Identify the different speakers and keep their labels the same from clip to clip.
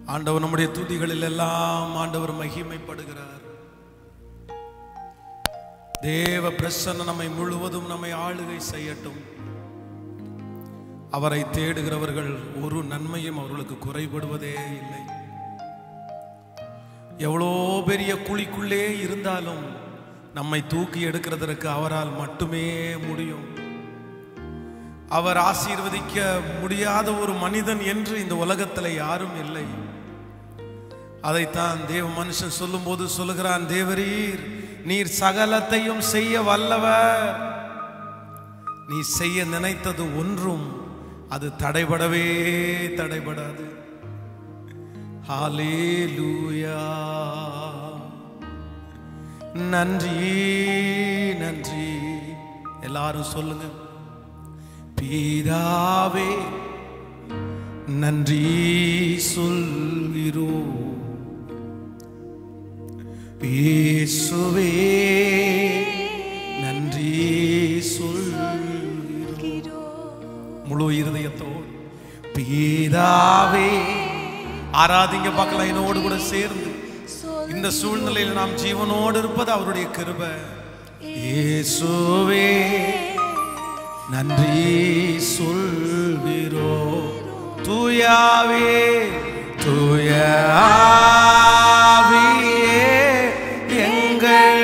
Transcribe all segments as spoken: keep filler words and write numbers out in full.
Speaker 1: ஆண்டவர் நம்முடைய துதிகளில் எல்லாம் ஆண்டவர் மகிமைப்படுகிறார். தேவ பிரசன்னம் நம்மை முழுவதும் நம்மை ஆளுகை செய்யட்டும். அவரை தேடுகிறவர்கள் ஒரு நன்மையும் அவர்களுக்கு குறைபடுவதே இல்லை. எவ்வளோ பெரிய குழிக்குள்ளே இருந்தாலும் நம்மை தூக்கி எடுக்கிறதற்கு அவரால் மட்டுமே முடியும். அவர் ஆசீர்வதிக்க முடியாத ஒரு மனிதன் என்று இந்த உலகத்தில் யாரும் இல்லை. அதைத்தான் தேவ மனுஷன் சொல்லும் போது சொல்லுகிறான், தேவரீர் நீர் சகலத்தையும் செய்ய வல்லவர். நீ செய்ய நினைத்தது ஒன்றும் அது தடைபடவே தடைபடாது. ஹல்லேலூயா. நன்றி நன்றி. எல்லாரும் சொல்லுங்க, பிதாவே நன்றி சொல்கிறோம், இயேசுவே நன்றி சொல்கிறோம். முழு இருதயத்தோடு பிதாவே ஆராதிங்க பார்க்கலாம். என்னோடு கூட சேர்ந்து இந்த சூழ்நிலையில் நாம் ஜீவனோடு இருப்பது அவருடைய கிருபை. இயேசுவே நன்றி சொல்கிறோம், தூயாவே தூயாவியே எங்கள்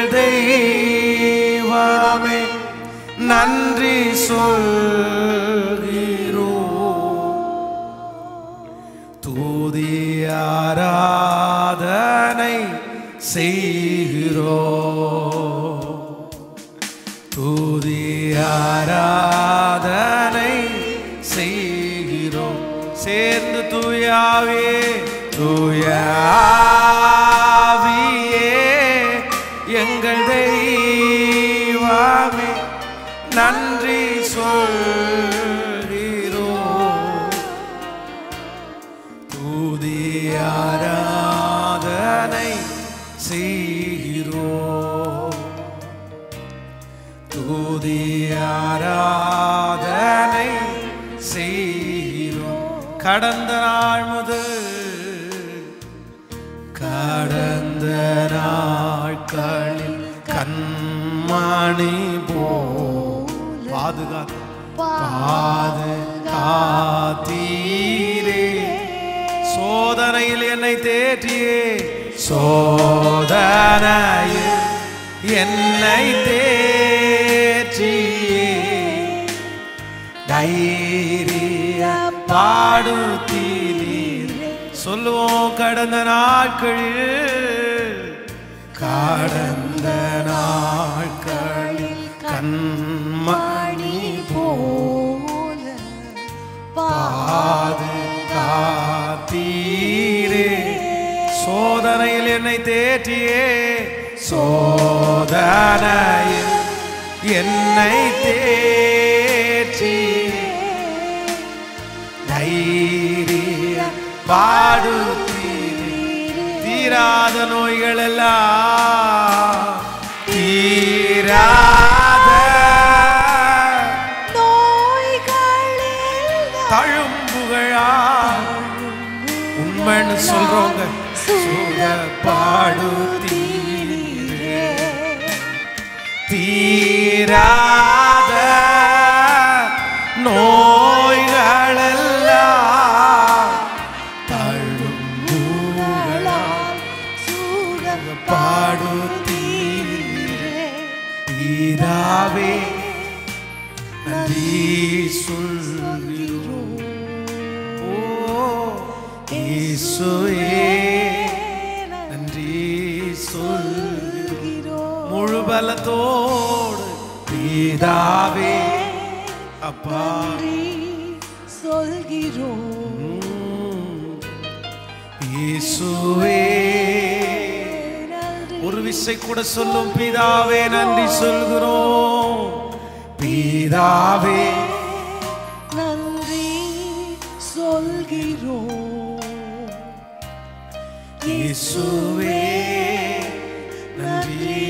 Speaker 1: தெய்வமே நன்றி சொல்கிறோம். துதி ஆராதனை செய்கிறோம், துதி ஆராதனை செய்கிறோம். சேர்ந்து தூயாவே தூயாவியே எங்கள் தெய்வமே நன்றி சொல்கிறோம். துதி ஆராதனை செய்கிறோம், துதி ஆராதனை செய்கிறோம். கடந்த நாள் முதல் கடந்த நாட்களில் கண்மணி போல் பாதுகாத்து பாதுகாத்தீரே. சோதனையில் என்னை தேற்றியே, சோதனையில் என்னை தேற்றியே தைரிய பாடுத்தீரே. சொல்லுவோம், கடந்த நாட்களில் கடந்த நாட்களில் கண்மணி போல பாதுகாத்தீரே. சோதனையில் என்னை தேற்றியே, சோதனையில் என்னை தேற்றி தைரிய பாடுத்தீரே. தீராத நோய்கள் எல்லாம் தீராத தழும்புகளா உண்மைன்னு சொல்றவங்க சுகப்பாடுத்தீரே. தீராத நோய்களெல்லாம் தழும்புகளால் சுகப்பாடுத்தீரே. பிதாவே நன்றி சொல்கிறோம், ஓ இயேசுவே நன்றி சொல்கிறோம். முழு பலத்தோடு பிதாவே அப்பா சொல்கிறோம், இயேசுவே. ஒரு விசை கூட சொல்லும், பிதாவே நன்றி சொல்கிறோம், பிதாவே நன்றி சொல்கிறோம், இயேசுவே நன்றி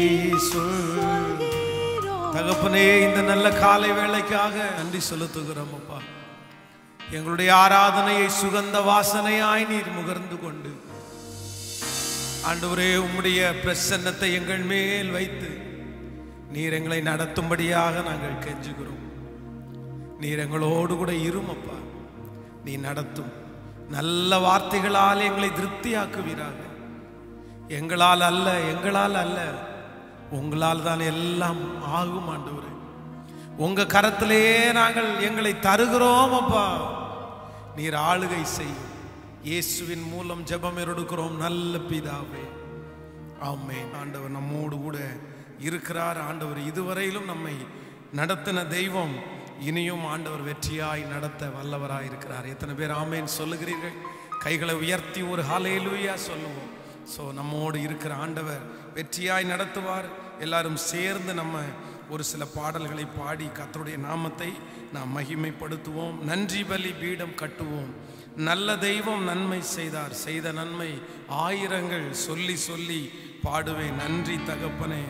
Speaker 1: சொல்கிறோம். தகப்பனே, இந்த நல்ல காலை வேளைக்காக நன்றி செலுத்துகிறோம் அப்பா. எங்களுடைய ஆராதனையை சுகந்த வாசனையாய் நீர் முகர்ந்து கொண்டு ஆண்டவரே உம்முடைய பிரசன்னத்தை எங்கள் மேல் வைத்து நீர் எங்களை நடத்தும்படியாக நாங்கள் கெஞ்சுகிறோம். நீர் எங்களோடு கூட இருமப்பா. நீ நடத்தும் நல்ல வார்த்தைகளால் எங்களை திருப்தியாக்குவீராக. எங்களால் அல்ல, எங்களால் அல்ல, உங்களால் தான் எல்லாம் ஆகும் ஆண்டவரே. உங்க கரத்திலேயே நாங்கள் எங்களை தருகிறோம் அப்பா. நீர் ஆளுகை செய்யும். இயேசுவின் மூலம் ஜெபம் எடுக்கிறோம் நல்ல பிதாவே, ஆமென். ஆண்டவர் நம்மோடு கூட இருக்கிறார். ஆண்டவர் இதுவரையிலும் நம்மை நடத்தின தெய்வம் இனியும் ஆண்டவர் வெற்றியாய் நடத்த வல்லவராய் இருக்கிறார். எத்தனை பேர் ஆமென் சொல்லுகிறீர்கள்? கைகளை உயர்த்தி ஒரு ஹல்லேலூயா சொல்லுவோம். ஸோ நம்மோடு இருக்கிற ஆண்டவர் வெற்றியாய் நடத்துவார். எல்லாரும் சேர்ந்து நம்ம ஒரு சில பாடல்களை பாடி கர்த்தருடைய நாமத்தை நாம் மகிமைப்படுத்துவோம். நன்றி பலி பீடம் கட்டுவோம். நல்ல தெய்வம் நன்மை செய்தார், செய்த நன்மை ஆயிரங்கள் சொல்லி சொல்லி பாடுவேன். நன்றி தகப்பனே.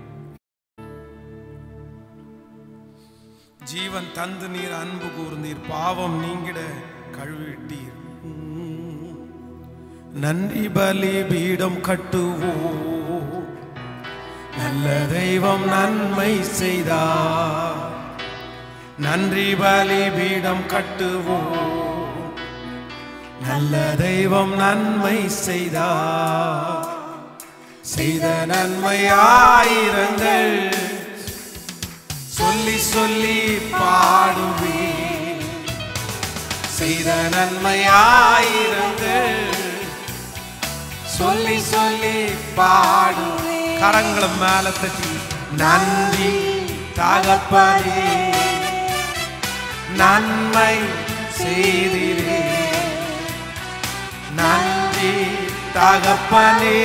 Speaker 1: ஜீவன் தந்து நீர் அன்பு கூர்ந்தீர், பாவம் நீங்கிட கழுவிட்டீர். நன்றி பலி பீடம் கட்டுவோம். நல்ல தெய்வம் நன்மை செய்தார். நன்றி பலி பீடம் கட்டுவோம். நல்ல தெய்வம் நன்மை செய்தார். செய்த நன்மை ஆயிரங்கள் சொல்லி சொல்லி பாடுவே. செய்த நன்மை ஆயிரங்கள் சொல்லி சொல்லி பாடுவே. கரங்களை மேல தட்டி நன்றி தகப்பனே, நன்மை செய்தீரே. நன்றி தகப்பனே,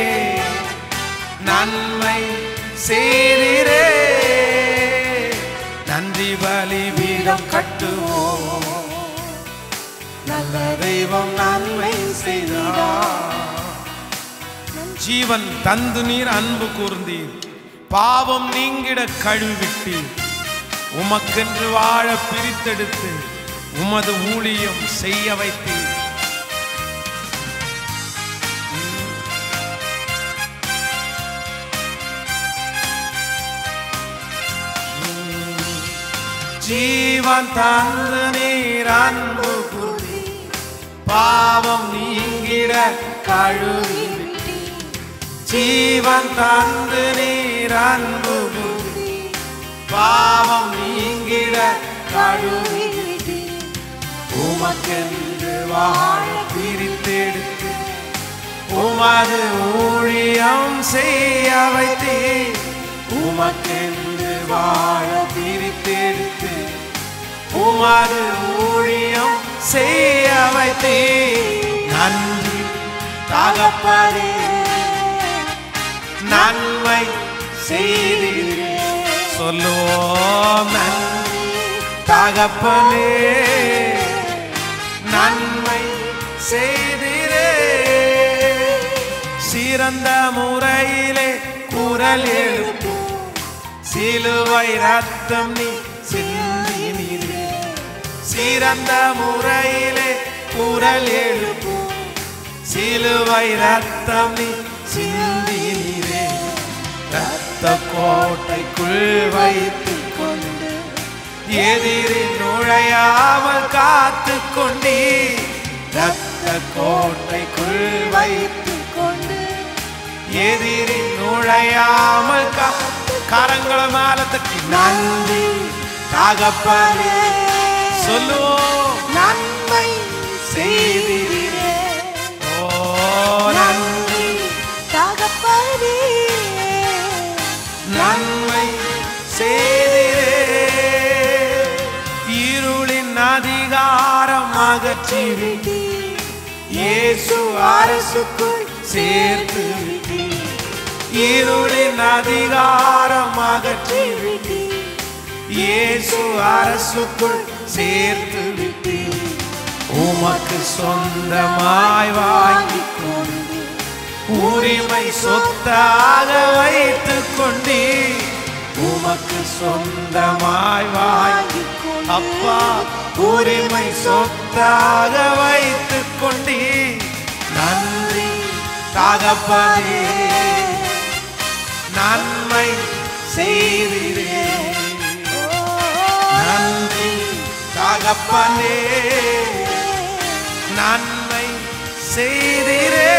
Speaker 1: நன்மை செய்தீரே. நன்றி பலி பீடம் கட்டுவோம். நல்ல தெய்வம் நன்மை செய்தார். ஜீவன் தந்து நீர் அன்பு கூர்ந்தீர், பாவம் நீங்கிட கழுவிட்டீர். உமக்கென்று வாழ பிரித்தெடுத்து உமது ஊழியம் செய்ய வைத்தீர். ஜீவன் தந்து நீர் அன்பு கூர்ந்தீர், பாவம் நீங்கிட கழுவி. ஜீவன் தந்து நீர் அன்பு கூர்ந்தீர், பாவம் நீங்கிட கழுவி. உமக்கென்று வாழ பிரித்தெடுத்து உமது ஊழியம் செய்ய வைத்தீர். உமக்கென்று வாழ பிரித்தெடுத்து உமது ஊழியம் செய்ய வைத்தீர். நன்றி தகப்பனே, நன்மை செய்தீரே. சொல்லுவோம் நன்றி தகப்பனே, நன்மை செய்தீரே. சிறந்த முறையிலே குரல் எழுப்பு, சிலுவை ரத்தம் நீ சிந்தினீரே. சிறந்த முறையிலே குரல் எழுப்பு, சிலுவை ரத்தம் நீ சிந்தினீரே. ரத்த கோட்டைக்குள் வைத்துக் கொண்டு எதிரி நுழையாமல் காத்து கொண்டீ. ரத்த கோட்டைக்குள் வைத்துக் கொண்டு எதிரி நுழையாமல் காத்து. கரங்களை மேல தட்டி நன்றி தகப்பனே, சொல்லுவோம் நன்மை செய்தீரே. ஓ நன்றி தகப்பனே, நன்மை செய்தீரே. இருளின் அதிகாரம் அகற்றிவிட்டீர், இயேசு அரசுக்குள் சேர்த்து விட்டீர். இருளின் அதிகாரம் அகற்றிவிட்டீர், இயேசு அரசுக்குள் சேர்த்து விட்டீர். உமக்கு சொந்தமாய் வாங்கி கொண்டு உரிமை சொத்தாக வைத்துக் கொண்டீர். உமக்கு சொந்தமாய் வாங்கி அப்பா உரிமை சொத்தாக வைத்துக் கொண்டீ. நன்றி தகப்பனே, நன்மை செய்தீரே. நன்றி தகப்பனே, நன்மை செய்தீரே.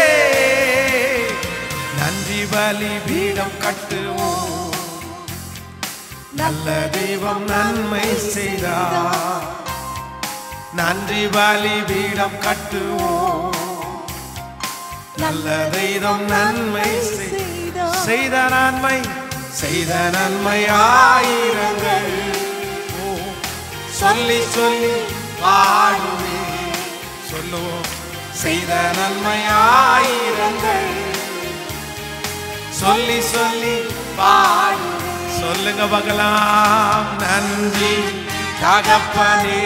Speaker 1: நன்றி பலி பீடம் கட்டுவோம், நல்ல தெய்வம் நன்மை செய்தார். நன்றி பலி பீடம் கட்டுவோம், நல்ல தெய்வம் நன்மை செய்த நன்மை செய்த நன்மை ஆயிரங்கள் சொல்லி சொல்லி பாடுவே. சொல்லுவோம், செய்த நன்மை ஆயிரங்கள் சொல்லி சொல்லி பாடு. சொல்லுங்க பார்க்கலாம். நன்றி தகப்பனே,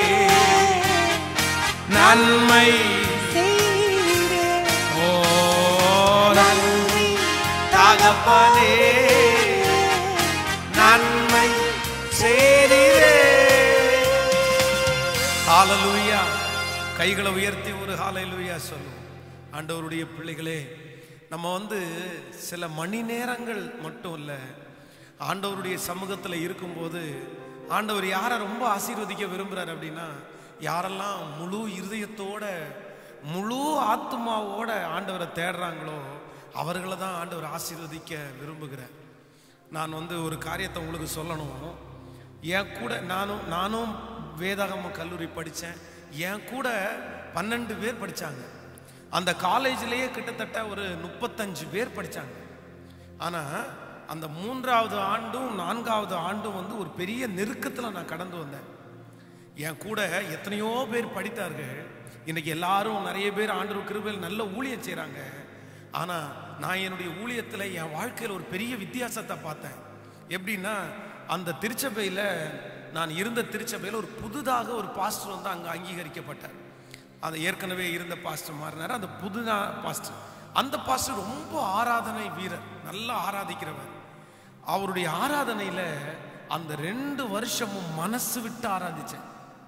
Speaker 1: நன்மை. ஓ நன்றி தகப்பனே, நன்மை செய்தீரே. ஹல்லேலூயா. கைகளை உயர்த்தி ஒரு ஹல்லேலூயா சொல்லுவோம். ஆண்டவருடைய பிள்ளைகளே, நம்ம வந்து சில மணி நேரங்கள் மட்டும் இல்லை, ஆண்டவருடைய சமூகத்தில் இருக்கும்போது ஆண்டவர் யாரை ரொம்ப ஆசீர்வதிக்க விரும்புகிறார் அப்படின்னா, யாரெல்லாம் முழு இருதயத்தோட முழு ஆத்மாவோட ஆண்டவரை தேடுறாங்களோ அவர்களை தான் ஆண்டவர் ஆசீர்வதிக்க விரும்புகிறார். நான் வந்து ஒரு காரியத்தை உங்களுக்கு சொல்லணும். என் கூட நானும் நானும் வேதாகம கல்லூரி படித்தேன். என் கூட பன்னெண்டு பேர் படித்தாங்க. அந்த காலேஜிலேயே கிட்டத்தட்ட ஒரு முப்பத்தஞ்சு பேர் படித்தாங்க. ஆனால் அந்த மூன்றாவது ஆண்டும் நான்காவது ஆண்டும் வந்து ஒரு பெரிய நெருக்கத்தில் நான் கடந்து வந்தேன். என் கூட எத்தனையோ பேர் படித்தார்கள். இன்னைக்கு எல்லாரும் நிறைய பேர் ஆண்டவர் கிருபையில் நல்ல ஊழியம் செய்கிறாங்க. ஆனால் நான் என்னுடைய ஊழியத்தில் என் வாழ்க்கையில் ஒரு பெரிய வித்தியாசத்தை பார்த்தேன். எப்படின்னா, அந்த திருச்சபையில் நான் இருந்த திருச்சபையில் ஒரு புதுதாக ஒரு பாஸ்டர் வந்து அங்கே அங்கீகரிக்கப்பட்டார். அந்த ஏற்கனவே இருந்த பாஸ்டர் மாறினார். அந்த புதுதா பாஸ்டர், அந்த பாஸ்டர் ரொம்ப ஆராதனை வீரர், நல்லா ஆராதிக்கிறவர். அவருடைய ஆராதனையில் அந்த ரெண்டு வருஷமும் மனசு விட்டு ஆராதிச்சேன்.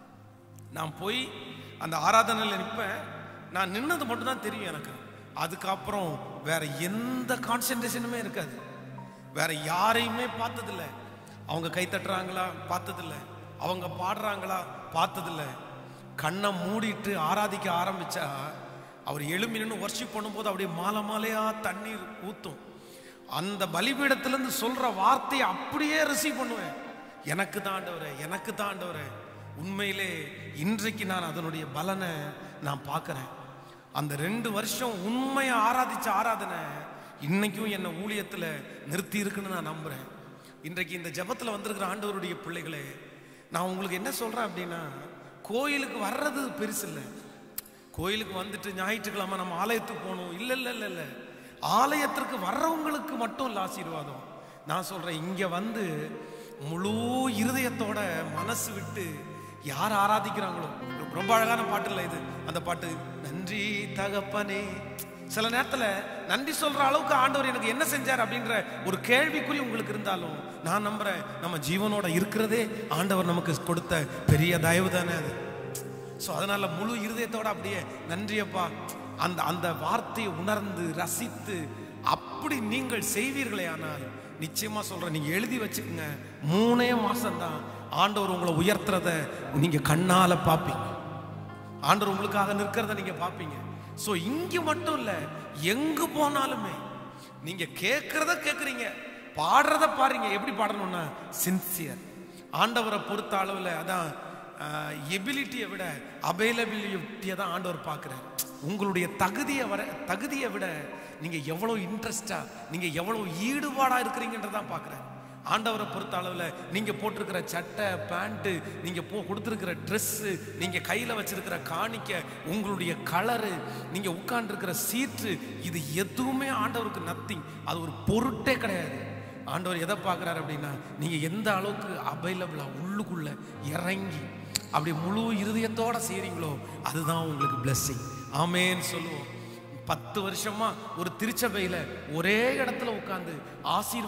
Speaker 1: நான் போய் அந்த ஆராதனையில் நிற்பேன். நான் நின்னது மட்டும்தான் தெரியும் எனக்கு. அதுக்கப்புறம் வேற எந்த கான்சென்ட்ரேஷனுமே இருக்காது. வேற யாரையுமே பார்த்ததில்ல. அவங்க கை தட்டுறாங்களா பார்த்ததில்ல, அவங்க பாடுறாங்களா பார்த்ததில்ல. கண்ணை மூடிட்டு ஆராதிக்க ஆரம்பிச்சா அவர் எழும்பி நின்று வர்ஷிப் பண்ணும்போது அப்படியே மாலை மாலையா தண்ணீர் ஊத்தும். அந்த பலிபீடத்திலிருந்து சொல்ற வார்த்தையை அப்படியே ரிசீவ் பண்ணுவேன். எனக்கு தான் ஆண்டவரே, எனக்கு தான் ஆண்டவரே. உண்மையிலே இன்றைக்கு நான் அதனுடைய பலனை நான் பார்க்கிறேன். அந்த ரெண்டு வருஷம் உண்மையை ஆராதிச்ச ஆராதனை இன்னைக்கும் என்ன ஊழியத்தில் நிறுத்தி இருக்குன்னு நான் நம்புறேன். இன்றைக்கு இந்த ஜபத்தில் வந்திருக்கிற ஆண்டவருடைய பிள்ளைகளே, நான் உங்களுக்கு என்ன சொல்றேன் அப்படின்னா, கோயிலுக்கு வர்றது பெருசு இல்லை. கோயிலுக்கு வந்துட்டு ஞாயிற்றுக்கிழமை நம்ம ஆலயத்துக்கு போகணும், இல்லை இல்லை இல்லை இல்லை. ஆலயத்திற்கு வர்றவங்களுக்கு மட்டும் இல்லை ஆசீர்வாதம். நான் சொல்றேன், இங்க வந்து முழு இருதயத்தோட மனசு விட்டு யார் ஆராதிக்கிறாங்களோ, ரொம்ப அழகான பாட்டு இல்லை இது. அந்த பாட்டு, நன்றி தகப்பனே. சில நேரத்தில் நன்றி சொல்ற அளவுக்கு ஆண்டவர் எனக்கு என்ன செஞ்சார் அப்படின்ற ஒரு கேள்விக்குறி உங்களுக்கு இருந்தாலும், நான் நம்புறேன் நம்ம ஜீவனோட இருக்கிறதே ஆண்டவர் நமக்கு கொடுத்த பெரிய தயவு தானே அது. ஸோ அதனால முழு இருதயத்தோட அப்படியே நன்றியப்பா, அந்த அந்த வார்த்தையை உணர்ந்து ரசித்து அப்படி நீங்கள் செய்வீர்களே ஆனால், நிச்சயமா சொல்றேன், நீங்க எழுதி வச்சுக்கோங்க, மூணே மாசம்தான் ஆண்டவர் உங்களை உயர்த்துறத நீங்க கண்ணால பார்ப்பீங்க. ஆண்டவர் உங்களுக்காக நிற்கிறத நீங்க பார்ப்பீங்க. ஸோ இங்க மட்டும் இல்லை, எங்கு போனாலுமே நீங்க கேட்கறத கேட்குறீங்க, பாடுறத பாருங்க. எப்படி பாடணும்னா சின்சியர். ஆண்டவரை பொறுத்த அளவில் அதான் எபிலிட்டியை விட அவைலபிலிட்டியை தான் ஆண்டவர் பார்க்குறாரு. உங்களுடைய தகுதியை வர தகுதியை விட நீங்க எவ்வளோ இன்ட்ரெஸ்டா, நீங்க எவ்வளோ ஈடுபாடா இருக்கிறீங்கன்றதான் பார்க்குறாரு. ஆண்டவரை பொறுத்த அளவில் நீங்க போட்டிருக்கிற சட்டை பேண்ட்டு, நீங்க போ கொடுத்துருக்கிற ட்ரெஸ்ஸு, நீங்க கையில் வச்சிருக்கிற காணிக்க, உங்களுடைய கலரு, நீங்க உட்கார்ந்துருக்கிற சீட்டு, இது எதுவுமே ஆண்டவருக்கு நத்திங். அது ஒரு பொருட்டே கிடையாது. ஆண்டவர் எதை பார்க்குறாரு அப்படின்னா, நீங்க எந்த அளவுக்கு அவைலபிளா உள்ளுக்குள்ள இறங்கி அப்படி முழு இருதயத்தோட செய்றீங்களோ அதுதான் உங்களுக்கு பிளெஸ்ஸிங். ஆமேன்னு சொல்லுவோம். பத்து வருஷமா ஒரு திருச்சபையில ஒரே இடத்துல உட்கார்ந்து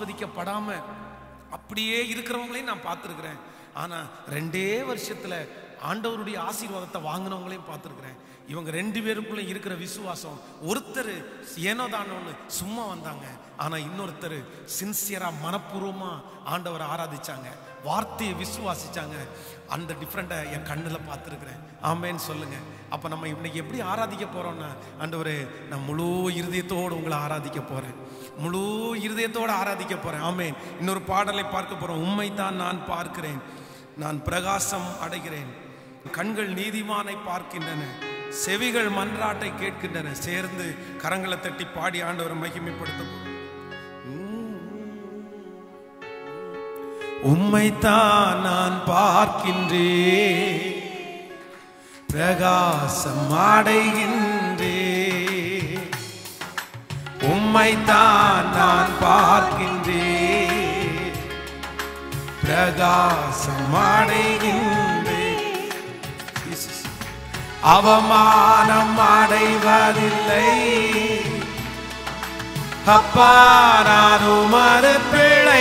Speaker 1: ஆசீர்வதிக்கப்படாம அப்படியே இருக்கிறவங்களையும் நான் பார்த்துருக்கிறேன். ஆனா ரெண்டே வருஷத்துல ஆண்டவருடைய ஆசீர்வாதத்தை வாங்கினவங்களையும் பார்த்துருக்கிறேன். இவங்க ரெண்டு பேருக்குள்ள இருக்கிற விசுவாசம், ஒருத்தர் ஏனோ தானோன்னு சும்மா வந்தாங்க, ஆனா இன்னொருத்தர் சின்சியரா மனப்பூர்வமா ஆண்டவரை ஆராதிச்சாங்க, வார்த்தையை விசுவாசிச்சாங்க. அந்த டிஃப்ரெண்ட்டை என் கண்ணில் பார்த்துருக்கிறேன். ஆமேன்னு சொல்லுங்க. அப்போ நம்ம இன்னைக்கு எப்படி ஆராதிக்க போறோம்னா, ஆண்டவரே நான் முழு இருதயத்தோடு உங்களை ஆராதிக்க போறேன், முழு இருதயத்தோடு ஆராதிக்க போறேன். ஆமேன். இன்னொரு பாடலை பார்க்க போறோம். உம்மை தான் நான் பார்க்கிறேன், நான் பிரகாசம் அடைகிறேன், கண்கள் நீதிமானை பார்க்கின்றன, செவிகள் மன்றாட்டை கேட்கின்றன. சேர்ந்து கரங்களை தட்டி பாடி ஆண்டவரை மகிமைப்படுத்த. உம்மைத்தான் நான் பார்க்கின்றேன், பிரகாசம் அடைகின்றேன். உம்மைத்தான் நான் பார்க்கின்றேன், பிரகாசம் அடைகின்றேன். அவமானம் அடைவதில்லை அப்பா, நான் உமது பிள்ளை,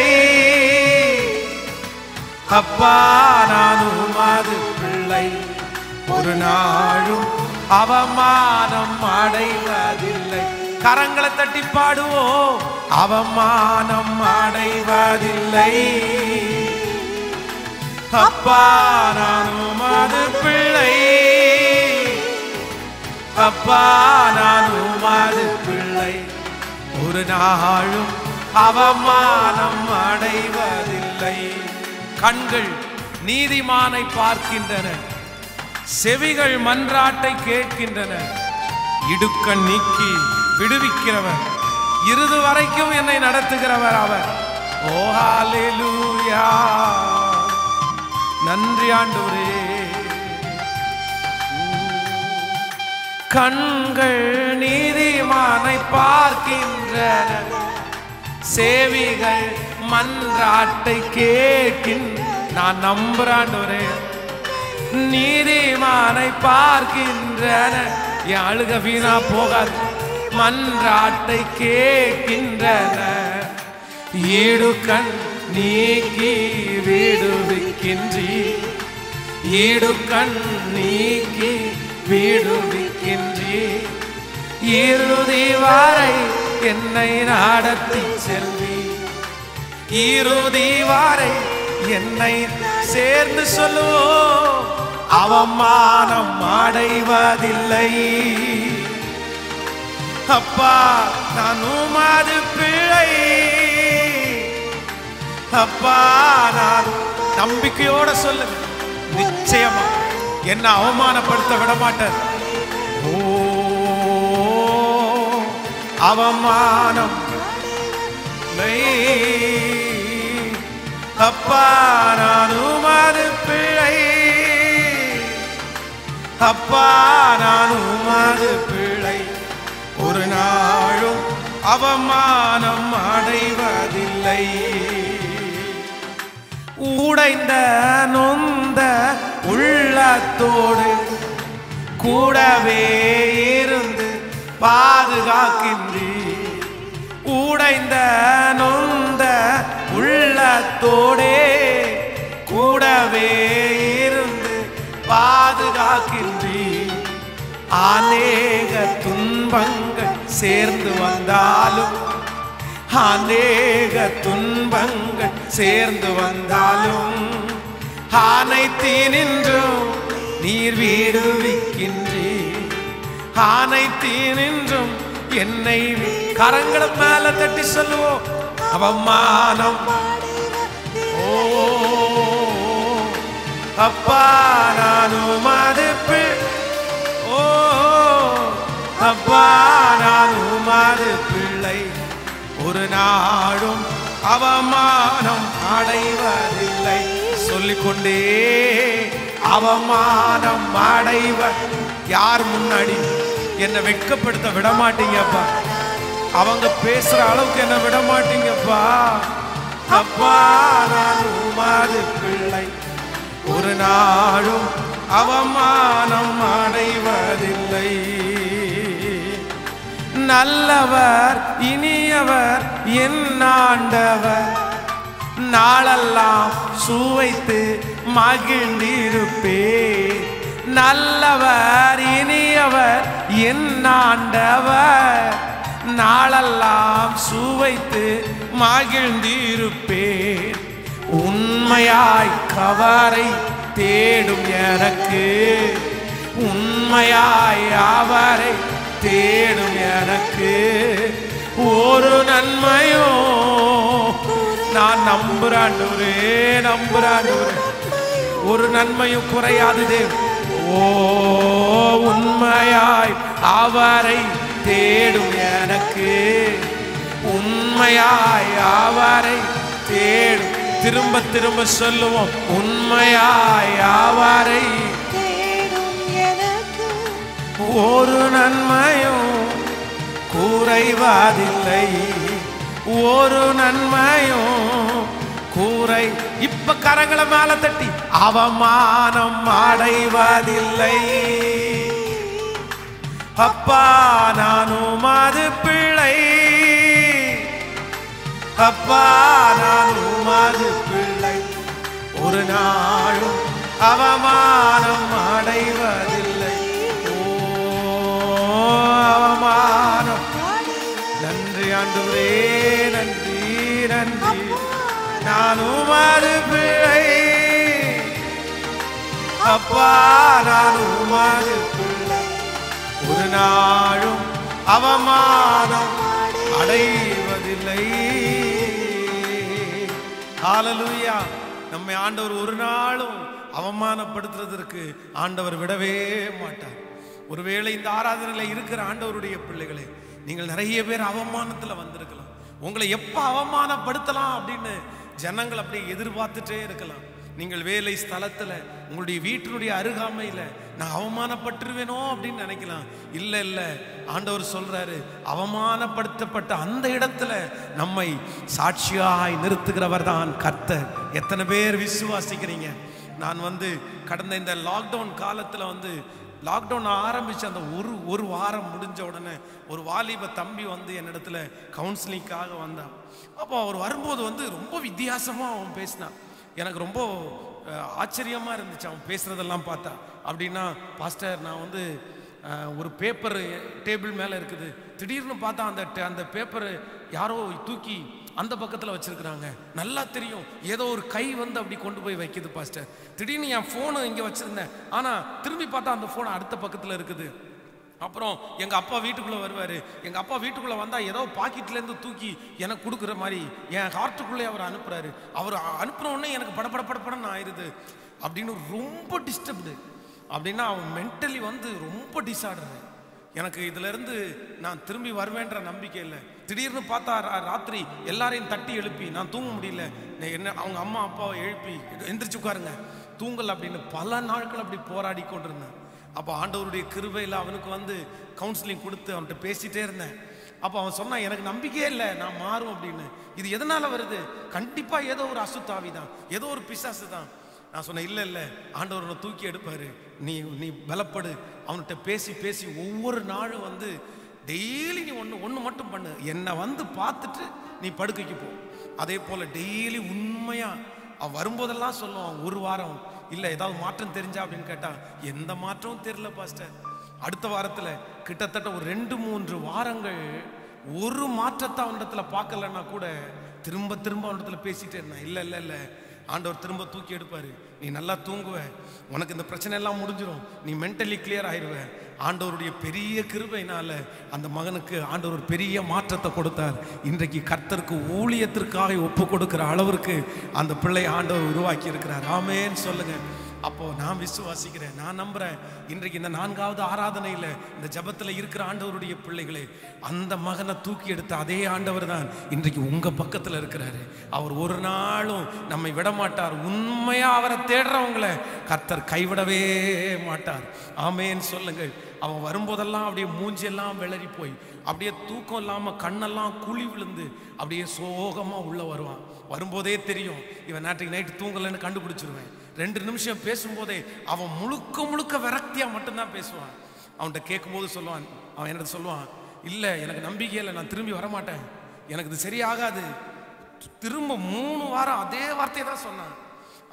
Speaker 1: அப்பா நான் உமது பிள்ளை, ஒரு நாளும் அவமானம் அடைவதில்லை. கரங்களை தட்டி பாடுவோம். அவமானம் அடைவதில்லை அப்பா, நான் உமது பிள்ளை, அப்பா நான் உமது பிள்ளை, ஒரு நாளும் அவமானம் அடைவதில்லை. கண்கள் நீதிமானை பார்க்கின்றன, செவிகள் மன்றாட்டை கேட்கின்றன. இடுக்கண் நீக்கி விடுவிக்கிறவர், இறுதி வரைக்கும் என்னை நடத்துகிறவர் அவர். ஓ ஹல்லேலூயா, நன்றி ஆண்டவரே. கண்கள் நீதிமானை பார்க்கின்றன, செவிகள் மன்றாட்டை கேட்கின். நான் நம்புறாண்டவரே, நீதிமானை பார்க்கின்றன, என் அழுக வீணா போகாது, மன்றாட்டை கேட்கின்றன. ஈடுக்கண் நீக்கி விடுவிக்கின்றீ, ஈடுக்கண் நீக்கி விடுவிக்கின்றீ. இறுதி வரை என்னை நடத்தி செல்வி, இறுதி வரை என்னை சேர்ந்து சொல்லுவோம். அவமானம் அடைவதில்லை அப்பா, நான் உமது பிள்ளை, அப்பா நான். நம்பிக்கையோட சொல்லு, நிச்சயமா என்ன அவமானப்படுத்த விட மாட்டார். ஓ அவமானம் அப்பா, நான் உமது பிள்ளை, அப்பா நான் உமது பிள்ளை, ஒரு நாளும் அவமானம் அடைவதில்லை. உடைந்த நொந்த உள்ளத்தோடு கூடவே இருந்து பாதுகாக்கின்றீர். உடைந்த நொந்த உள்ளத்தோடே கூடவே இருந்து பாதுகாக்கின்றீர். அநேக துன்பங்கள் சேர்ந்து வந்தாலும், அநேக துன்பங்கள் சேர்ந்து வந்தாலும், அனைத்தினின்றும் நீர் விடுவிக்கின்றீர், அனைத்தினின்றும் என்னை. கரங்களை மேல தட்டி சொல்லுவோம். அவமானம் ஓ அப்பா, நான் உமது பிள்ளை, ஓ அப்பா நான் உமது பிள்ளை, ஒரு நாளும் அவமானம் அடைவதில்லை. சொல்லிக்கொண்டே அவமானம் அடைவ. யார் முன்னாடி என்னை வெட்கப்படுத்த விட மாட்டீங்கப்பா, அவங்க பேசுற அளவுக்கு என்ன விட மாட்டீங்கப்பா. அப்பா நான் உமது பிள்ளை, ஒரு நாளும் அவமானம் அடைவதில்லை. நல்லவர் இனியவர் என் ஆண்டவர், நாளெல்லாம் சுவைத்து மகிழ்ந்திருப்பே. நல்லவர் இனியவர் என் ஆண்டவர், நாளெல்லாம் சுவைத்து மகிழ்ந்திருப்பேன். உண்மையாய் கவரை தேடும் எனக்கு, உண்மையாய் அவரை தேடும் எனக்கு ஒரு நன்மையோ நான் நம்புறாண்டவரே, நம்புறாண்டவரே, ஒரு நன்மையும் குறையாது தேவ். ஓ உண்மையாய் அவரை தேடும் எனக்கு, உண்மையாய் அவரை தேடும். திரும்ப திரும்ப சொல்லுவோம், உண்மையாய் அவரை தேடும் எனக்கு ஒரு நன்மையும் குறைவதில்லை, ஒரு நன்மையும் கூரை. இப்ப கரங்களை மேல தட்டி, அவமானம் அடைவதில்லை. அப்பா நானும் அது பிள்ளை, அப்பா நானும் அது பிள்ளை, ஒரு நாளும் அவமானம் அடைவதில்லை. ஓ அவமானம். நன்றி ஆண்டவரே, நன்றி நன்றி. நானும் அது பிள்ளை, அப்பா நானும் அது பிள்ளை, ஒரு நாளும் அவமானம் அடைவதில்லை. ஹல்லேலூயா. நம்மை ஆண்டவர் ஒரு நாளும் அவமானப்படுத்துறதற்கு ஆண்டவர் விடவே மாட்டார். ஒருவேளை இந்த ஆராதனையில் இருக்கிற ஆண்டவருடைய பிள்ளைகளே, நீங்கள் நிறைய பேர் அவமானத்தில் வந்திருக்கலாம். உங்களை எப்போ அவமானப்படுத்தலாம் அப்படின்னு ஜனங்கள் அப்படியே எதிர்பார்த்துட்டே இருக்கலாம். நீங்கள் வேலை ஸ்தலத்தில், உங்களுடைய வீட்டினுடைய அருகாமையில் நான் அவமானப்பட்டுருவேனோ அப்படின்னு நினைக்கலாம். இல்லை இல்லை, ஆண்டவர் சொல்றாரு, அவமானப்படுத்தப்பட்ட அந்த இடத்துல நம்மை சாட்சியாய் நிறுத்துகிறவர் தான் கர்த்தர். எத்தனை பேர் விசுவாசிக்கிறீங்க? நான் வந்து கடந்த இந்த லாக்டவுன் காலத்தில் வந்து லாக்டவுன் ஆரம்பிச்சு அந்த ஒரு ஒரு வாரம் முடிஞ்ச உடனே ஒரு வாலிப தம்பி வந்து என்னிடத்துல கவுன்சிலிங்காக வந்தான். அப்போ அவர் வரும்போது வந்து ரொம்ப வித்தியாசமாக அவன் பேசினான். எனக்கு ரொம்ப ஆச்சரியமாக இருந்துச்சு அவன் பேசுகிறதெல்லாம் பார்த்தா. அப்படின்னா, பாஸ்டர் நான் வந்து ஒரு பேப்பர் டேபிள் மேலே இருக்குது, திடீர்னு பார்த்தா அந்த அந்த பேப்பரை யாரோ தூக்கி அந்த பக்கத்தில் வச்சிருக்கிறாங்க. நல்லா தெரியும், ஏதோ ஒரு கை வந்து அப்படி கொண்டு போய் வைக்குது பாஸ்டர். திடீர்னு என் ஃபோனு இங்கே வச்சுருந்தேன், ஆனால் திரும்பி பார்த்தா அந்த ஃபோன் அடுத்த பக்கத்தில் இருக்குது. அப்புறம் எங்கள் அப்பா வீட்டுக்குள்ளே வருவார். எங்கள் அப்பா வீட்டுக்குள்ளே வந்தால் ஏதோ பாக்கெட்லேருந்து தூக்கி எனக்கு கொடுக்குற மாதிரி என் ஹார்ட்டுக்குள்ளே அவர் அனுப்புகிறாரு. அவர் அனுப்புனோடனே எனக்கு படப்பட படப்படன்னு ஆயிடுது அப்படின்னு ரொம்ப டிஸ்டர்ப்டு. அப்படின்னா அவன் மென்டலி வந்து ரொம்ப டிஸார்டர். எனக்கு இதிலேருந்து நான் திரும்பி வருவேன்ற நம்பிக்கை இல்லை. திடீர்னு பார்த்தா ராத்திரி எல்லாரையும் தட்டி எழுப்பி நான் தூங்க முடியல, என்ன அவங்க அம்மா அப்பாவை எழுப்பி எந்திரிச்சு உட்காருங்க தூங்கல் அப்படின்னு பல நாட்கள் அப்படி போராடி கொண்டிருந்தேன். அப்போ ஆண்டவருடைய கிருபையில் அவனுக்கு வந்து கவுன்சிலிங் கொடுத்து அவன்கிட்ட பேசிகிட்டே இருந்தேன். அப்போ அவன் சொன்னான், எனக்கு நம்பிக்கையே இல்லை நான் மாறும் அப்படின்னு. இது எதனால் வருது? கண்டிப்பாக ஏதோ ஒரு அசுத்தாவி தான், ஏதோ ஒரு பிசாசு தான். நான் சொன்னேன், இல்லை இல்லை, ஆண்டவரை தூக்கி எடுப்பார், நீ நீ பலப்படு. அவன்கிட்ட பேசி பேசி ஒவ்வொரு நாளும் வந்து டெய்லி நீ ஒன்று ஒன்று மட்டும் பண்ணு, என்னை வந்து பார்த்துட்டு நீ படுக்கைக்கு போ. அதே போல் டெய்லி உண்மையாக அவன் வரும்போதெல்லாம் சொல்லுவான், ஒரு வாரம் இல்லை ஏதாவது மாற்றம் தெரிஞ்சா அப்படின்னு கேட்டான். எந்த மாற்றமும் தெரியல பாஸ்டர். அடுத்த வாரத்தில் கிட்டத்தட்ட ஒரு ரெண்டு மூன்று வாரங்கள் ஒரு மாற்றத்தை அவனிடத்துல பார்க்கலன்னா கூட திரும்ப திரும்ப அவனிடத்துல பேசிட்டே இருந்தான். இல்லை இல்லை இல்லை, ஆண்டவர் திரும்ப தூக்கி எடுப்பார், நீ நல்லா தூங்குவ, உனக்கு இந்த பிரச்சனை எல்லாம் முடிஞ்சிடும், நீ மென்டலி கிளியர் ஆயிடுவ. ஆண்டவருடைய பெரிய கிருபையினால அந்த மகனுக்கு ஆண்டவர் பெரிய மாற்றத்தை கொடுத்தார். இன்றைக்கு கர்த்தருக்கு ஊழியத்திற்காக ஒப்பு கொடுக்கிற அளவிற்கு அந்த பிள்ளை ஆண்டவர் உருவாக்கி இருக்கிறார். ஆமேன்னு சொல்லுங்க. அப்போ நான் விசுவாசிக்கிறேன், நான் நம்புறேன். இன்றைக்கு இந்த நான்காவது ஆராதனையில் இந்த ஜபத்தில் இருக்கிற ஆண்டவருடைய பிள்ளைகளே, அந்த மகனை தூக்கி எடுத்த அதே ஆண்டவர் தான் இன்றைக்கு உங்க பக்கத்தில் இருக்கிறாரு. அவர் ஒரு நாளும் நம்மை விட மாட்டார். உண்மையா அவரை தேடுறவங்களை கர்த்தர் கைவிடவே மாட்டார். ஆமேன்னு சொல்லுங்கள். அவன் வரும்போதெல்லாம் அப்படியே மூஞ்செல்லாம் விளறி போய் அப்படியே தூக்கம் இல்லாமல் கண்ணெல்லாம் குழி விழுந்து அப்படியே சோகமாக உள்ளே வருவான். வரும்போதே தெரியும் இவன் நேற்றைக்கு நைட்டு தூங்கலைன்னு கண்டுபிடிச்சிருவேன். ரெண்டு நிமிஷம் பேசும்போதே அவன் முழுக்க முழுக்க விரக்தியாக மட்டும்தான் பேசுவான். அவன்கிட்ட கேட்கும்போது சொல்லுவான், அவன் என்னது சொல்லுவான், இல்லை எனக்கு நம்பிக்கை இல்லை, நான் திரும்பி வரமாட்டேன், எனக்கு இது சரியாகாது. திரும்ப மூணு வாரம் அதே வார்த்தையை தான் சொன்னான்.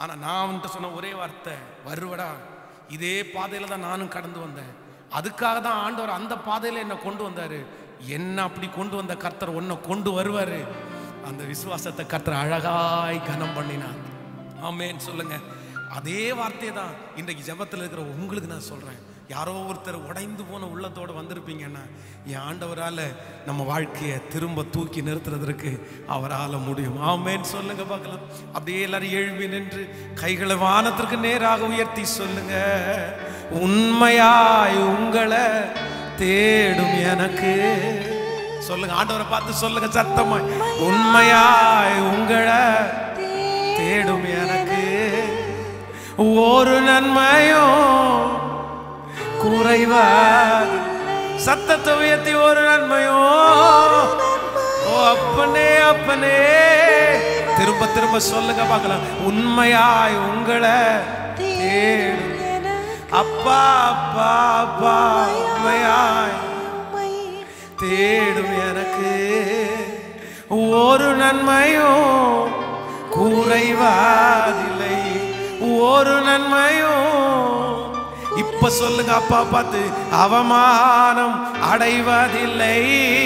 Speaker 1: ஆனா நான் அவன்கிட்ட சொன்ன ஒரே வார்த்தை, வருவடா, இதே பாதையில தான் நானும் கடந்து வந்தேன், அதுக்காக தான் ஆண்டவர் அந்த பாதையில என்ன கொண்டு வந்தாரு, என்ன அப்படி கொண்டு வந்த கர்த்தர் உன்னை கொண்டு வருவாரு. அந்த விசுவாசத்தை கர்த்தர் அழகாய் கனம் பண்ணினார். ஆமென் சொல்லுங்க. அதே வார்த்தையை தான் இன்றைக்கு ஜெபத்தில் இருக்கிற உங்களுக்கு நான் சொல்றேன். யாரோ ஒருத்தர் உடைந்து போன உள்ளத்தோடு வந்திருப்பீங்கன்னா, என் ஆண்டவரால் நம்ம வாழ்க்கையை திரும்ப தூக்கி நிறுத்துறதற்கு அவரால் முடியும். ஆமென் சொல்லுங்க பார்க்கலாம். அப்படியே எல்லாரும் எழுப்பி நின்று கைகளை வானத்திற்கு நேராக உயர்த்தி சொல்லுங்க, உண்மையாய் உங்களை தேடும் எனக்கு. சொல்லுங்க, ஆண்டவரை பார்த்து சொல்லுங்க சத்தமாய், உண்மையாய் உங்களை தேடும் எனக்கு ஒரு நன்மையும் குறைவா. சத்தத்தை உயர்த்தி ஒரு நன்மையும். ஓ அப்பனே அப்பனே, திரும்ப திரும்ப சொல்லுங்க பார்க்கலாம், உண்மையாய் உங்களை தேடும் அப்பா அப்பா அப்பா, உண்மையாய் தேடும் எனக்கு ஒரு நன்மையும் குறைவாதில்லை, ஒரு நன்மையும். இப்ப சொல்லுங்க அப்பா பார்த்து, அவமானம் அடைவதில்லை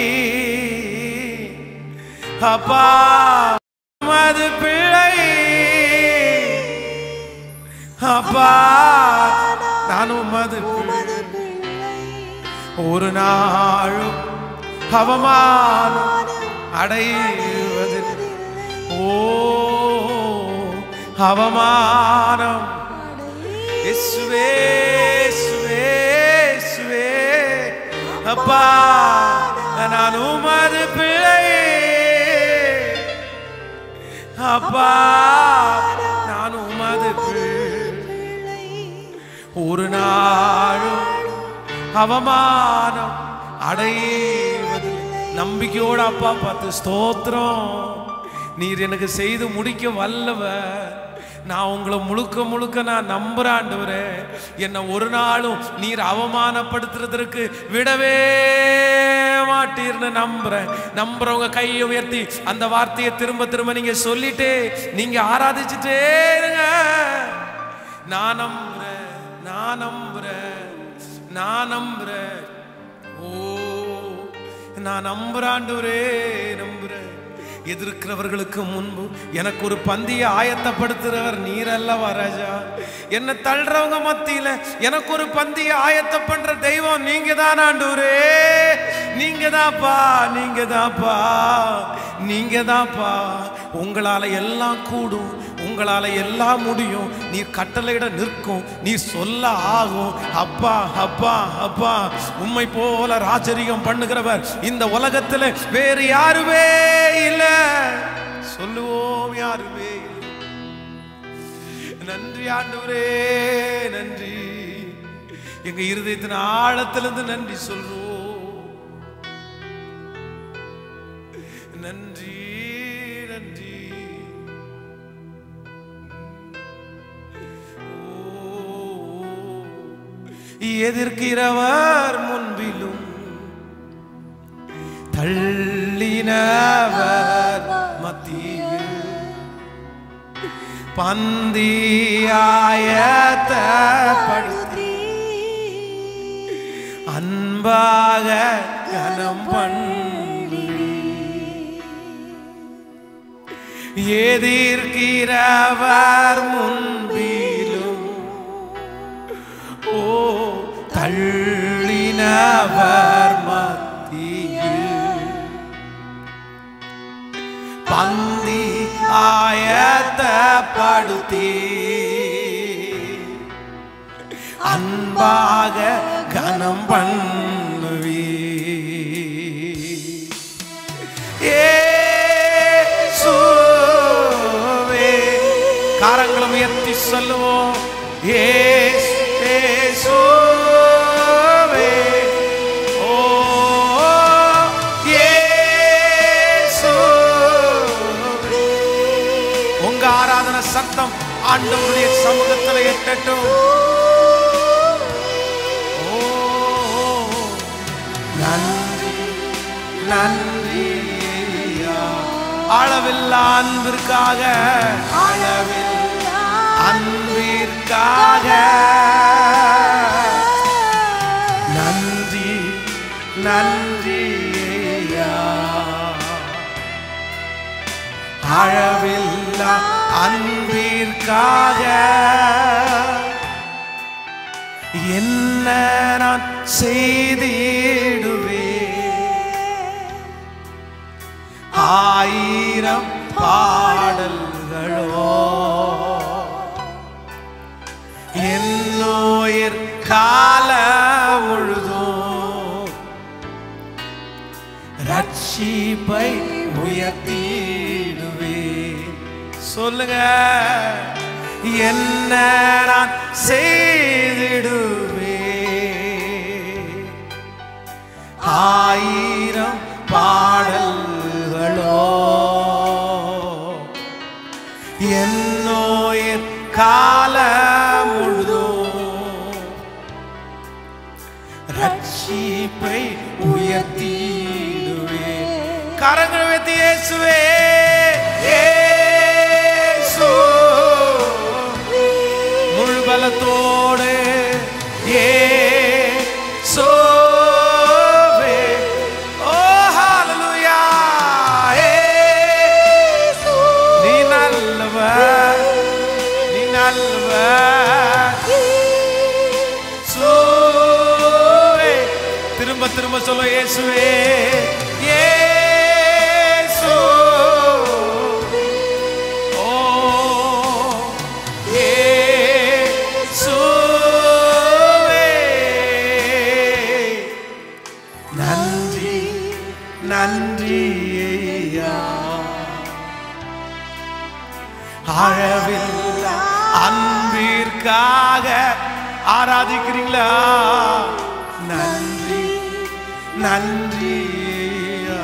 Speaker 1: அப்பா, மது பிள்ளை அப்பா, நானும் மது பிள்ளை, ஒரு நாளும் அவமானம் அடைவதில்லை. ஓ அவமானம் இயேசுவே இயேசுவே இயேசுவே, அப்பா நான் உமது பிள்ளை அப்பா, நான் உமது பிள்ளை, ஒரு நாளும் அவமானம் அடைவதில்லை. நம்பிக்கையோட அப்பா பார்த்து ஸ்தோத்திரம், நீர் எனக்கு செய்து முடிக்க வல்லவர், நான் உங்களை முழுக்க முழுக்க நான் நம்புறேன் ஆண்டவரே, என்னை ஒரு நாளும் நீர் அவமானப்படுத்துறதற்கு விடவே மாட்டீர்னு நம்புறேன். நம்புறவங்க கையை உயர்த்தி அந்த வார்த்தையை திரும்ப திரும்ப நீங்க சொல்லிட்டே நீங்க ஆராதிச்சுட்டே இருங்க. நான் நம்புறேன், நான் நம்புறேன், நான் நம்புறேன். ஓ நான் நம்புறேன் ஆண்டவரே, நம்புறேன். எதிர்க்கிறவர்களுக்கு முன்பு எனக்கு ஒரு பந்தியை ஆயத்தப்படுத்துறவர் நீர் அல்லவா ராஜா. என்ன தள்ளுறவங்க மத்தியில எனக்கு ஒரு பந்தியை ஆயத்த பண்ற தெய்வம் நீங்க தான் ஆண்டவரே, நீங்க தான்ப்பா, நீங்க தான்ப்பா, நீங்க தான்ப்பா. உங்களால எல்லாம் கூடும், உங்களால எல்லாம் முடியும், நீ கட்டளையிட நிற்கும், நீ சொல்ல ஆகும். அப்பா அப்பா அப்பா, உம்மை போல ராஜரிகம் பண்ணுகிறவர் இந்த உலகத்துல வேறு யாருமே இல்ல, சொல்லுவோம் யாருமே இல்லை. நன்றி ஆண்டவரே, நன்றி. எங்க இருதயத்தின் ஆழத்திலிருந்து நன்றி சொல்றோம். நன்றி நன்றி. எதிர்க்கிறவர் முன்பிலும் தள்ளினவர் மத்தியில் பந்தியாயத்தப்படுத்தி அன்பாக கனம் பண்ணி எதிர்க்கிறவர் முன்பிலும் ஓ தள்ளினவர் மத்தியில் பந்தி ஆயத்தப்படுத்தி அன்பாக கனம் பண்ணுவி. இயேசுவே, கரங்களை உயர்த்தி சொல்லுவோம். இயேசுவே, ஓ இயேசுவே. உங்க ஆராதனை சத்தம் ஆண்டவருடைய சமூகத்தில் எட்டட்டும். ஓ நன்றி நன்றி அளவில்லா அன்பிற்காக, அளவில்லா அன்பிற்காக நன்றி நன்றி ஐயா. அளவில்லா அன்பிற்காக என்ன நான் செய்திடுவேன். ஆயிரம் பாடல்களோ என்னோயிர் கால முழுதும் ரட்சிப்பை உயர்த்திடுவேன். சொல்லுங்க, என்ன நான் செய்திடுவேன். ஆயிரம் பாடல்களோ என்னோயிர் கால முழுதும் ரட்சிப்பை உயர்த்திடுவேன். கரங்களை உயர்த்தி இயேசுவே இயேசு முழு பலத்தோடு இயேசுவே. ஓ ஹalleluya. இயேசு நீ நல்லவர், நீ நல்லவர் இயேசுவே. திரும்ப திரும்ப சொல்ல இயேசுவே இயேசு. ஓ இயேசுவே. நன்றி நன்றி ஐயா. அளவில்லா அன்பிற்காக ஆராதிக்கிறீங்களா? நன்றி நன்றி ஐயா.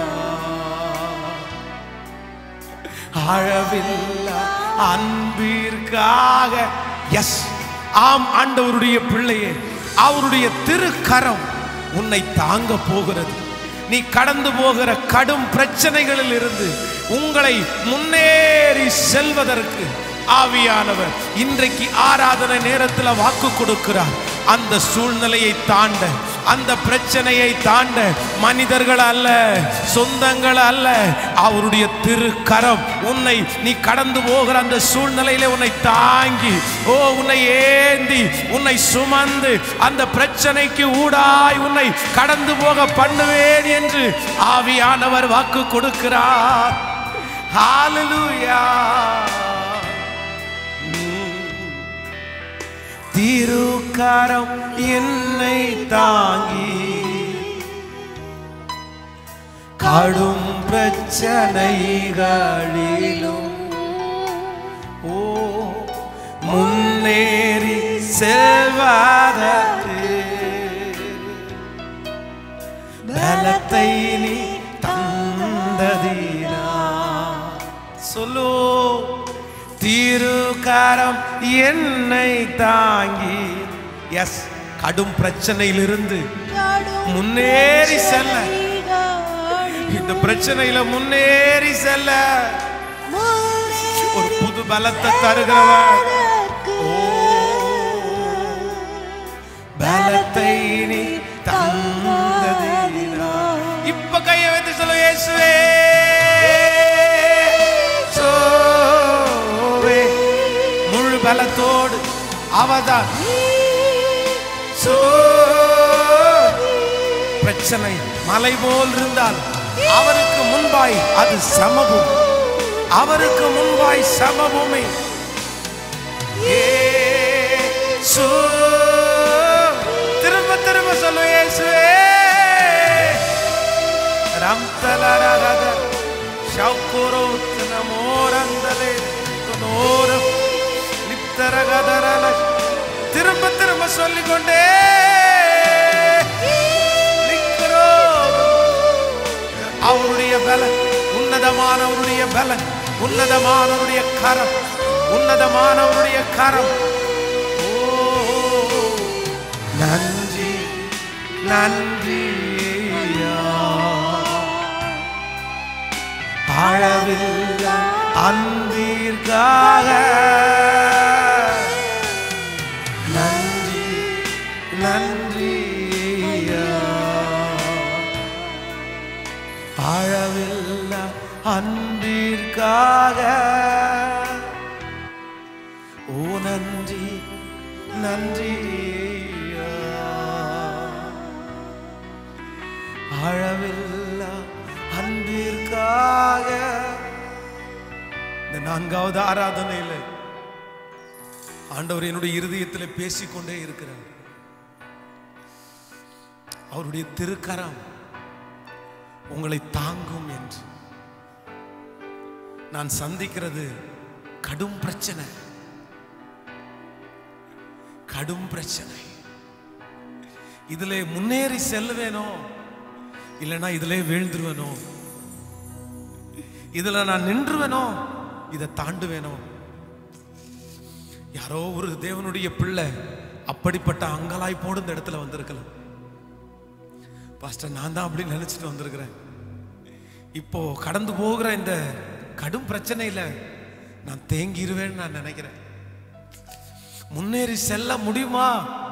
Speaker 1: அளவில்லா அன்பிற்காக. எஸ், ஆம் ஆண்டவருடைய பிள்ளையே, அவருடைய திருக்கரம் உன்னை தாங்க போகிறது. நீ கடந்து போகிற கடும் பிரச்சனைகளில் இருந்து உங்களை முன்னேறி செல்வதற்கு ஆவியானவர் இன்றைக்கு ஆராதனை நேரத்தில் வாக்கு கொடுக்கிறார். அந்த சூழ்நிலையை தாண்ட, அந்த பிரச்சனையை தாண்ட மனிதர்கள் அல்ல, சொந்தங்கள் அல்ல, அவருடைய திருக்கரம் உன்னை நீ கடந்து போகிற அந்த சூழ்நிலையில உன்னை தாங்கி, ஓ உன்னை ஏந்தி, உன்னை சுமந்து அந்த பிரச்சனைக்கு ஊடாய் உன்னை கடந்து போக பண்ணுவேன் என்று ஆவியானவர் வாக்கு கொடுக்கிறார். ஹalleluya. திருக்கரம் என்னை தாங்கி கடும் பிரச்சனைகளிலும் ஓ முன்னேறி செல்வதற்கு பலத்தை நீ தந்ததினா. சொல்லு, திருக்கரம் என்னை தாங்கி. எஸ், கடும் பிரச்சனையிலிருந்து முன்னேறி செல்ல, இந்த பிரச்சனையில முன்னேறி செல்ல ஒரு புது பலத்தை தருகிறவர். ஓ பலத்தை நீ தந்ததினா. இப்ப கையை வைத்து சொல்ல இயேசுவே முழு பலத்தோடு அவதான். பிரச்சனை மலை போல் இருந்தால் அவருக்கு முன்பாய் அது சமபூமி, அவருக்கு முன்பாய் சமபூமி. திரும்ப திரும்ப சொல்லு இயேசுவே. ரம்தலரகத ஷௌகுரோத்ன மோரந்தலே தனோரம் லிப்தரகதரல. திரும்ப திரும்ப சொல்லிக்கொண்டே அவருடைய பலன், உன்னதமானவருடைய பலன், உன்னதமானவருடைய கரம், உன்னதமானவருடைய கரம். ஓ நன்றி நன்றி அளவில்லா அன்பிற்காக அன்பிற்காக. ஓ நன்றி நன்றி அளவில்லா அன்பிற்காக. இந்த நான்காவது ஆராதனையில் ஆண்டவர் என்னுடைய இருதயத்தில் பேசிக்கொண்டே இருக்கிறார். அவருடைய திருக்கரம் உங்களை தாங்கும் என்று. நான் சந்திக்கிறது கடும் பிரச்சனை, கடும் பிரச்சனை. இதுல முன்னேறி செல்லுவேனோ இல்லைன்னா இதுல வீழ்ந்துருவேனோ, இதுல நான் நின்றுவேனோ இதை தாண்டுவேனோ. யாரோ ஒரு தேவனுடைய பிள்ளை அப்படிப்பட்ட அங்கலாய்ப்போடு இந்த இடத்துல வந்திருக்கலாம். பாஸ்டர், நான் தான் அப்படி நினைச்சிட்டு வந்திருக்கிறேன். இப்போ கடந்து போகிற இந்த கடும் பிரச்சனையில நான் தேங்கிடுவேன்னு நான் நினைக்கிறேன். முன்னேறி செல்ல முடியுமா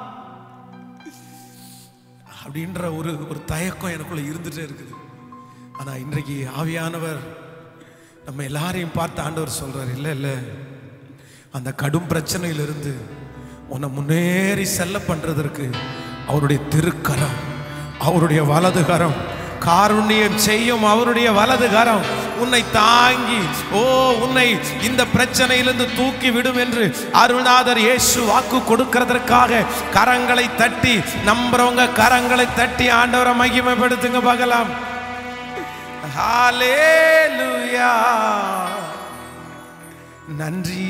Speaker 1: அப்படின்ற ஒரு ஒரு தயக்கம் எனக்குள்ள இருந்துட்டே இருக்குது. ஆனா இன்றைக்கு ஆவியானவர் நம்ம எல்லாரையும் பார்த்து ஆண்டவர் சொல்றாரு, இல்ல இல்ல அந்த கடும் பிரச்சனையிலிருந்து உன்னை முன்னேறி செல்ல பண்றதற்கு அவருடைய திருக்கரம், அவருடைய வலது கரம் காருண்யம் செய்யும். அவருடைய வலது கரம் உன்னை தாங்கி, ஓ உன்னை இந்த பிரச்சனையிலிருந்து தூக்கி விடும் என்று அருள்நாதர் இயேசு வாக்கு கொடுக்கிறதற்காக கரங்களை தட்டி, நம்புறவங்க கரங்களை தட்டி ஆண்டவரை மகிமைப்படுத்துங்க பார்க்கலாம். ஹல்லேலூயா. நன்றி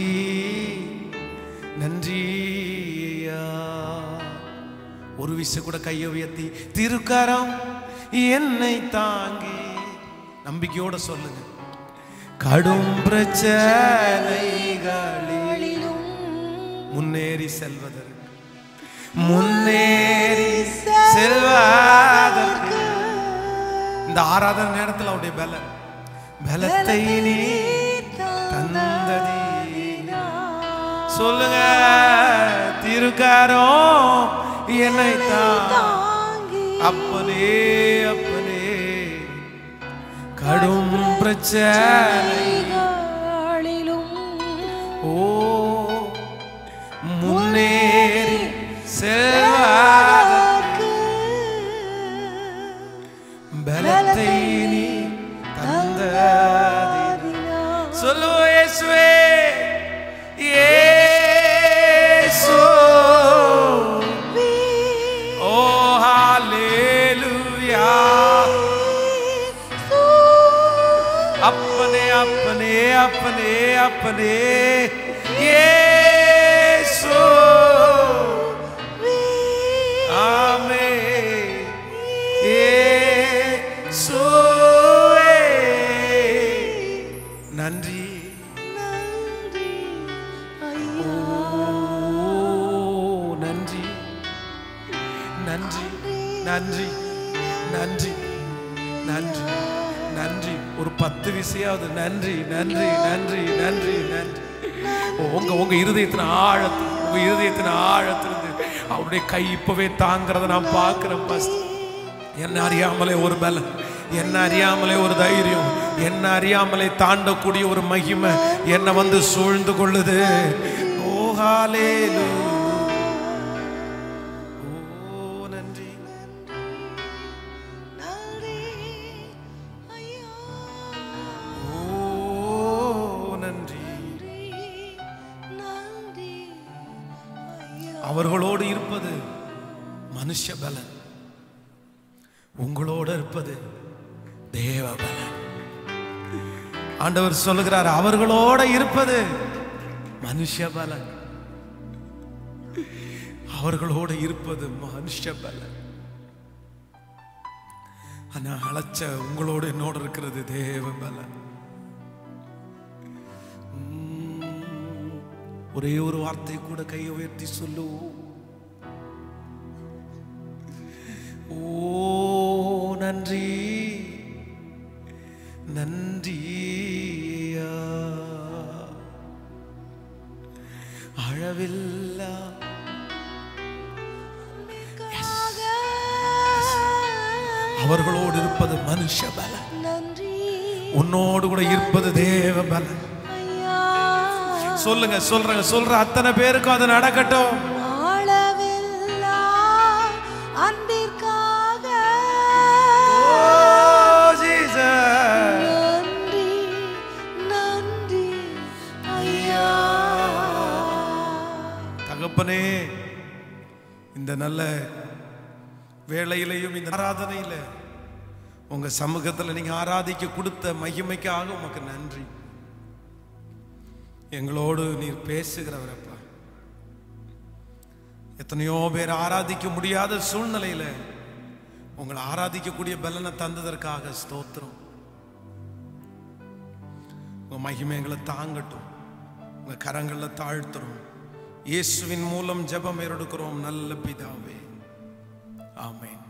Speaker 1: நன்றி. ஒரு விஷயம் கூட கையை உயர்த்தி திருக்கரம் என்னை தாங்கி நம்பிக்கையோட சொல்லுங்க. கடும் பிரச்சனைகளிலும் முன்னேறி செல்வதற்கு, முன்னேறி செல்வதற்கு இந்த ஆராதனை நேரத்தில் அவருடைய பலம் பலத்தை நீ தந்ததி. சொல்லுங்க, திருக்கரம் என்னை தாங்கி. அப்பனே அப்பனே கடும் பிரச்சனைகளிலும் ஓ முன்னேறி செல்வதற்கு பலத்தை நீ தந்ததி. சொல்லுவோம் இயேசுவே, இயேசு. ஓ ஹல்லேலூயா. अपने अपने अपने अपने यीशु आमेन यीशु नंदी नंदी ஐயா நன்றி நன்றி நன்றி நன்றி நன்றி நன்றி. ஒரு பத்து விஷயாவது நன்றி நன்றி நன்றி நன்றி நன்றி. உங்க உங்க இருதயத்தின் ஆழத்தில், உங்க இருதயத்தின் ஆழத்திலிருந்து அவருடைய கை இப்பவே தாங்கிறத நான் பார்க்கிறேன். என்ன அறியாமலே ஒரு பலம், என்ன அறியாமலே ஒரு தைரியம், என்ன அறியாமலே தாண்டக்கூடிய ஒரு மகிமை என்ன வந்து சூழ்ந்து கொள்ளுது. ஓ ஹல்லேலூயா. அவர்களோடு இருப்பது மனுஷ பலன், உங்களோடு இருப்பது தேவ பலன். ஆண்டவர் சொல்லுகிறார், அவர்களோட இருப்பது மனுஷ பலன், அவர்களோடு இருப்பது மனுஷ பலன். ஆனா அழைச்ச உங்களோடு என்னோடு இருக்கிறது தேவ பலன். ஒரே ஒரு வார்த்தை கூட கையை உயர்த்தி சொல்லு. ஓ நன்றி நன்றி அளவில்லா. அவர்களோடு இருப்பது மனுஷ பலம், உன்னோடு கூட இருப்பது தேவ பலன். சொல்லுங்க சொல்றங்க சொல்ற அத்தனை பேருக்கும் அது நடக்கட்டும். தகப்பனே, இந்த நல்ல வேளையிலையும் இந்த ஆராதனையில உங்க சமூகத்தில் நீங்க ஆராதிக்க கொடுத்த மகிமைக்காக உமக்கு நன்றி. எங்களோடு நீர் பேசுகிறவரப்பா. எத்தனையோ பேர் ஆராதிக்க முடியாத சூழ்நிலையில உங்களை ஆராதிக்கக்கூடிய பலனை தந்ததற்காக ஸ்தோத்திரம். உங்க மகிமை எங்களை தாங்கட்டும். உங்க கரங்களை தாழ்த்துறோம். இயேசுவின் மூலம் ஜெபம் ஏறெடுக்கிறோம் நல்ல பிதாவே. ஆமென்.